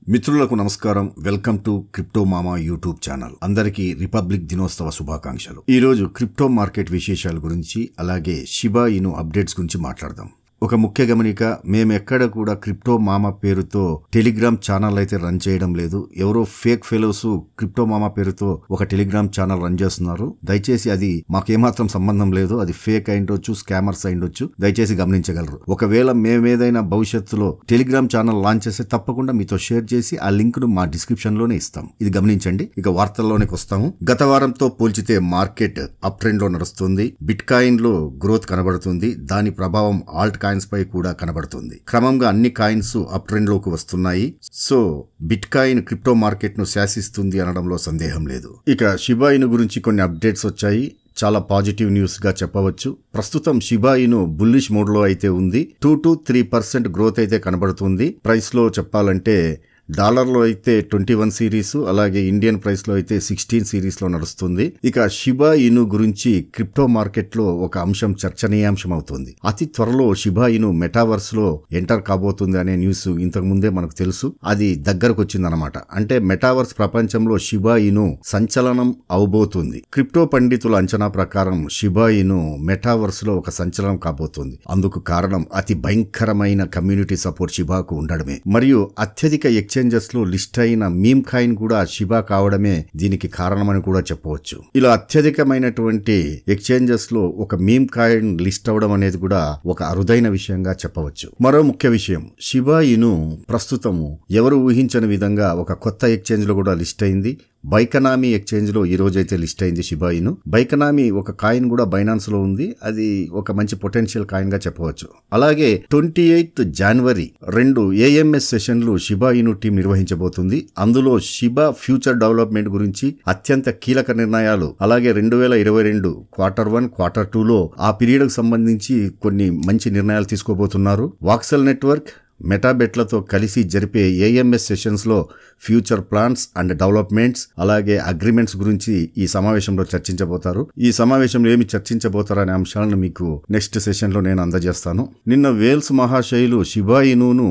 మిత్రులకు నమస్కారం. Welcome to crypto మామా యూట్యూబ్ ఛానల్. అందరికీ రిపబ్లిక్ దినోత్సవ శుభాకాంక్షలు. ఈ రోజు క్రిప్టో మార్కెట్ విశేషాల గురించి అలాగే షిబా ఇను అప్డేట్స్ గురించి మాట్లాడదాం. ఒక ముఖ్య గమనిక, మేమెక్కడ కూడా క్రిప్టో మామా పేరుతో టెలిగ్రామ్ ఛానల్ అయితే రన్ చేయడం లేదు. ఎవరో ఫేక్ ఫెలోస్ క్రిప్టో మామా పేరుతో ఒక టెలిగ్రామ్ ఛానల్ రన్ చేస్తున్నారు. దయచేసి అది మాకేమాత్రం సంబంధం లేదు. అది ఫేక్ అయిండొచ్చు, స్కామర్స్ అయిండొచ్చు. దయచేసి గమనించగలరు. ఒకవేళ మేమేదైనా భవిష్యత్తులో టెలిగ్రామ్ ఛానల్ లాంచ్ చేస్తే తప్పకుండా మీతో షేర్ చేసి ఆ లింక్ ను మా డిస్క్రిప్షన్ లోనే ఇస్తాం. ఇది గమనించండి. ఇక వార్తల్లోనికి వస్తాము. గత వారంతో పోల్చితే మార్కెట్ అప్ ట్రెండ్ లో నడుస్తుంది. బిట్ కాయిన్ లో గ్రోత్ కనబడుతుంది. దాని ప్రభావం ఆల్ట్ కాయిన్స్ పై కూడా కనబడుతుంది. క్రమంగా అన్ని కాయిన్స్ అప్ ట్రెండ్ లోకి వస్తున్నాయి. So bit coin crypto market ను శాసిస్తుంది అనడంలో సందేహం లేదు. ఇక షిబా ఇను గురించి కొన్ని అప్డేట్స్ వచ్చాయి. చాలా పాజిటివ్ న్యూస్ గా చెప్పవచ్చు. ప్రస్తుతం షిబా ఇను బుల్లిష్ మోడ్ లో అయితే ఉంది. 2 to 3% గ్రోత్ అయితే కనబడుతుంది. ప్రైస్ లో చెప్పాలంటే డాలర్లో అయితే 21 సిరీస్, అలాగే ఇండియన్ ప్రైస్ లో అయితే 16 సిరీస్ లో నడుస్తుంది. ఇక షిబా ఇను గురించి క్రిప్టో మార్కెట్ లో ఒక అంశం చర్చనీయాంశం అవుతుంది. అతి త్వరలో షిబా ఇను మెటావర్స్ లో ఎంటర్ కాబోతుంది అనే న్యూస్ ఇంతకు ముందే మనకు తెలుసు. అది దగ్గరకు వచ్చిందనమాట. అంటే మెటావర్స్ ప్రపంచంలో షిబా ఇను సంచలనం అవబోతుంది. క్రిప్టో పండితుల అంచనా ప్రకారం షిబా ఇను మెటావర్స్ లో ఒక సంచలనం కాబోతుంది. అందుకు కారణం అతి భయంకరమైన కమ్యూనిటీ సపోర్ట్ షిబాకు ఉండడమే, మరియు అత్యధిక ఎక్స్చేంజెస్ లో లిస్ట్ అయిన మీమ్ కాయిన్ కూడా షిబా కావడమే దీనికి కారణమని కూడా చెప్పవచ్చు. ఇలా అత్యధికమైనటువంటి ఎక్స్చేంజెస్ లో ఒక మీమ్ కాయిన్ లిస్ట్ అవడం అనేది కూడా ఒక అరుదైన విషయంగా చెప్పవచ్చు. మరో ముఖ్య విషయం, షిబా ఇను ప్రస్తుతము ఎవరు ఊహించని విధంగా ఒక కొత్త ఎక్స్చేంజ్ లో కూడా లిస్ట్ అయింది. బైకనామీ ఎక్స్చేంజ్ లో ఈ రోజైతే లిస్ట్ అయింది షిబా ఇను. బైకనామీ ఒక కాయిన్ కూడా బైనాన్స్ లో ఉంది. అది ఒక మంచి పొటెన్షియల్ కాయిన్ గా చెప్పవచ్చు. అలాగే 28 జనవరి 2 AMS సెషన్లు షిబా ఇను టీం నిర్వహించబోతుంది. అందులో షిబా ఫ్యూచర్ డెవలప్మెంట్ గురించి అత్యంత కీలక నిర్ణయాలు, అలాగే 2022 Q1 Q2 లో ఆ పీరియడ్ కు సంబంధించి కొన్ని మంచి నిర్ణయాలు తీసుకోబోతున్నారు. వాక్సెల్ నెట్వర్క్ మెటాబెట్లతో కలిసి జరిపే AMS సెషన్స్ లో ఫ్యూచర్ ప్లాన్స్ అండ్ డెవలప్మెంట్స్ అలాగే అగ్రిమెంట్స్ గురించి ఈ సమావేశంలో చర్చించబోతారు. ఈ సమావేశంలో ఏమి చర్చించబోతారనే అంశాలను మీకు నెక్స్ట్ సెషన్ లో నేను అందజేస్తాను. నిన్న వేల్స్ మహాశయులు షిబా ఇనును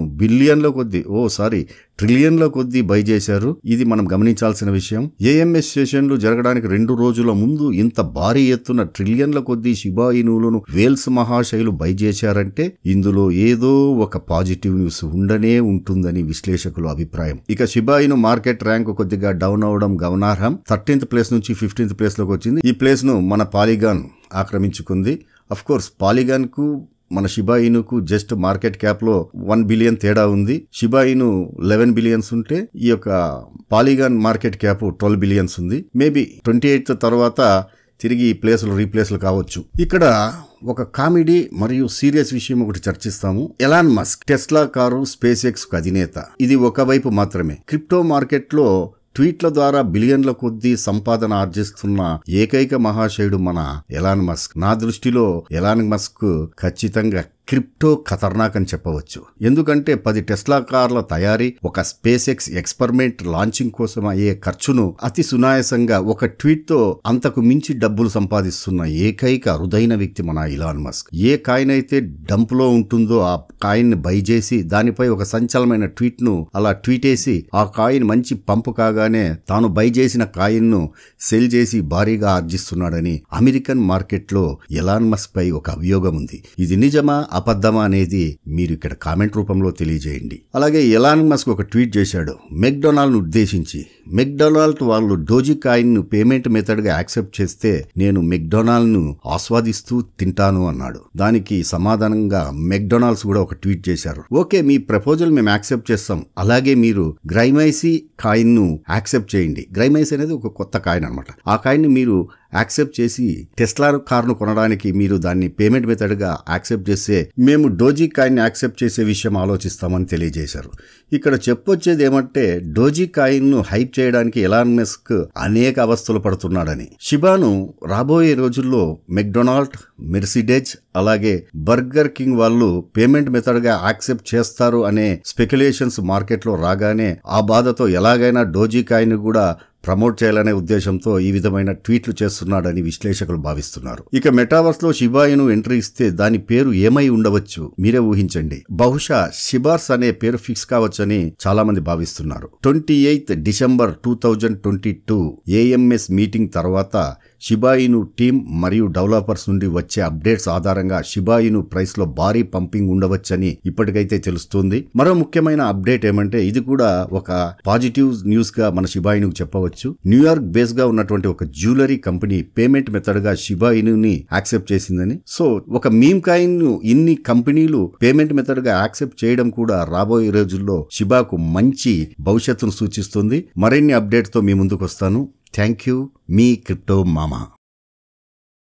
ట్రిలియన్ల కొద్దీ బై చేశారు. ఇది మనం గమనించాల్సిన విషయం. AMS సెషన్లు జరగడానికి 2 రోజుల ముందు ఇంత భారీ ఎత్తున ట్రిలియన్ల కొద్దీ షిబా ఇనులను వేల్స్ మహాశయులు బై చేశారంటే ఇందులో ఏదో ఒక పాజిటివ్ న్యూస్ ఉండనే ఉంటుందని విశ్లేషకుల అభిప్రాయం. ఇక షిబా ఇను మార్కెట్ ర్యాంక్ కొద్దిగా డౌన్ అవడం గమనార్హం. 13th ప్లేస్ నుంచి 15th ప్లేస్ లోకి వచ్చింది. ఈ ప్లేస్ ను మన పాలిగాన్ ఆక్రమించుకుంది. అఫ్ కోర్స్ పాలిగాన్ కు మన షిబా ఇనుకు జస్ట్ మార్కెట్ క్యాప్ లో 1 బిలియన్ తేడా ఉంది. షిబా ఇను 11 బిలియన్స్ ఉంటే ఈ యొక్క పాలిగాన్ మార్కెట్ క్యాప్ 12 బిలియన్స్ ఉంది. మేబీ 28th తర్వాత తిరిగి ఈ ప్లేసులు రీప్లేస్లు కావచ్చు. ఇక్కడ ఒక కామెడీ మరియు సీరియస్ విషయం ఒకటి చర్చిస్తాము. Elon Musk Tesla car space X అధినేత. ఇది ఒకవైపు మాత్రమే. క్రిప్టో మార్కెట్ లో ట్వీట్ల ద్వారా బిలియన్ల కొద్దీ సంపాదన ఆర్జిస్తున్న ఏకైక మహాశయుడు మన ఎలాన్ మస్క్. నా దృష్టిలో ఎలాన్ మస్క్ ఖచ్చితంగా క్రిప్టో ఖతర్నాక్ అని చెప్పవచ్చు. ఎందుకంటే 10 టెస్లా కార్ల తయారీ, ఒక స్పేస్ ఎక్స్ ఎక్స్పెరిమెంట్ లాంచింగ్ కోసం అయ్యే ఖర్చును అతి సునాయాసంగా ఒక ట్వీట్ తో అంతకు మించి డబ్బులు సంపాదిస్తున్న ఏకైక అరుదైన వ్యక్తి మన ఎలాన్ మస్క్. ఏ కాయిన్ అయితే డంప్ లో ఉంటుందో ఆ కాయిన్ ని బై చేసి దానిపై ఒక సంచలనమైన ట్వీట్ ను అలా ట్వీట్ వేసి ఆ కాయిన్ మంచి పంపు కాగానే తాను బై చేసిన కాయిన్ ను సెల్ చేసి భారీగా ఆర్జిస్తున్నాడని అమెరికన్ మార్కెట్ లో ఎలాన్ మస్క్ పై ఒక అభియోగం ఉంది. ఇది నిజమా అబద్ధమా అనేది మీరు ఇక్కడ కామెంట్ రూపంలో తెలియజేయండి. అలాగే ఎలాన్ మస్క్ ఒక ట్వీట్ చేశాడు మెక్డొనాల్డ్ ను ఉద్దేశించి. మెక్డొనాల్డ్ వాళ్ళు డోజీ కాయిన్ ను పేమెంట్ మెథడ్ గా యాక్సెప్ట్ చేస్తే నేను మెక్డొనాల్డ్ ను ఆస్వాదిస్తూ తింటాను అన్నాడు. దానికి సమాధానంగా మెక్డొనాల్డ్స్ కూడా ఒక ట్వీట్ చేశారు. ఓకే, మీ ప్రపోజల్ మేము యాక్సెప్ట్ చేస్తాం. అలాగే మీరు గ్రైమైసీ కాయిన్ ను యాక్సెప్ట్ చేయండి. గ్రైమైసీ అనేది ఒక కొత్త కాయిన్ అనమాట. ఆ కాయిన్ ని మీరు యాక్సెప్ట్ చేసి టెస్లా కారును కొనడానికి మీరు దాన్ని పేమెంట్ మెథడ్ గా యాక్సెప్ట్ చేస్తే మేము డోజీ కాయిన్ యాక్సెప్ట్ చేసే విషయం ఆలోచిస్తామని తెలియజేశారు. ఇక్కడ చెప్పొచ్చేది ఏమంటే డోజీ కాయిన్ ను హైప్ చేయడానికి ఎలాన్ మస్క్ అనేక అవస్థలు పడుతున్నాడని. షిబాను రాబోయే రోజుల్లో మెక్డొనాల్డ్, మెర్సిడెజ్ అలాగే బర్గర్ కింగ్ వాళ్ళు పేమెంట్ మెథడ్ గా యాక్సెప్ట్ చేస్తారు అనే స్పెక్యులేషన్స్ మార్కెట్ లో రాగానే ఆ బాధతో ఎలాగైనా డోజీ కాయిన్ కూడా ప్రమోట్ చేయాలనే ఉద్దేశంతో ఈ విధమైన ట్వీట్లు చేస్తున్నాడని విశ్లేషకులు భావిస్తున్నారు. ఇక మెటావర్స్ లో షిబా ఇను ఎంట్రీ ఇస్తే దాని పేరు ఏమై ఉండవచ్చు మీరే ఊహించండి. బహుశా షిబార్స్ అనే పేరు ఫిక్స్ కావచ్చని చాలా మంది భావిస్తున్నారు. 28 డిసెంబర్ 2022 AMS మీటింగ్ తర్వాత షిబా ఇను టీమ్ మరియు డెవలపర్స్ నుండి వచ్చే అప్డేట్స్ ఆధారంగా షిబా ఇను ప్రైస్ లో భారీ పంపింగ్ ఉండవచ్చని ఇప్పటికైతే తెలుస్తుంది. మరో ముఖ్యమైన అప్డేట్ ఏమంటే ఇది కూడా ఒక పాజిటివ్ న్యూస్ గా మన షిబా ఇనుకు చెప్పవచ్చు. న్యూయార్క్ బేస్ గా ఉన్నటువంటి ఒక జ్యువెలరీ కంపెనీ పేమెంట్ మెథడ్ గా షిబా ఇనుని యాక్సెప్ట్ చేసిందని. సో ఒక మీమ్ కాయిన్ ను ఇన్ని కంపెనీలు పేమెంట్ మెథడ్ గా యాక్సెప్ట్ చేయడం కూడా రాబోయే రోజుల్లో షిబాకు మంచి భవిష్యత్తును సూచిస్తుంది. మరిన్ని అప్డేట్స్ తో మీ ముందుకు వస్తాను. థ్యాంక్ యూ, మీ క్రిప్టో మామా.